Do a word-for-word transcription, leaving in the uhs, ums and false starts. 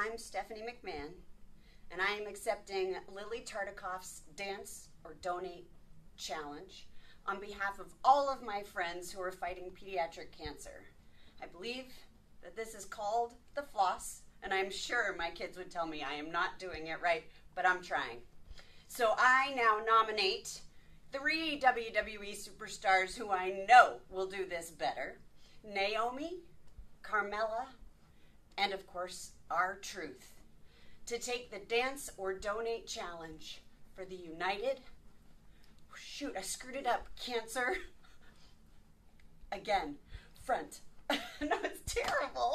I'm Stephanie McMahon, and I am accepting Lily Tartikoff's Dance or Donate Challenge on behalf of all of my friends who are fighting pediatric cancer. I believe that this is called the floss, and I'm sure my kids would tell me I am not doing it right, but I'm trying. So I now nominate three W W E superstars who I know will do this better: Naomi, Carmella, and of course, R-Truth, to take the Dance or Donate Challenge for the United, shoot, I screwed it up, Cancer, again, front. No, it's terrible.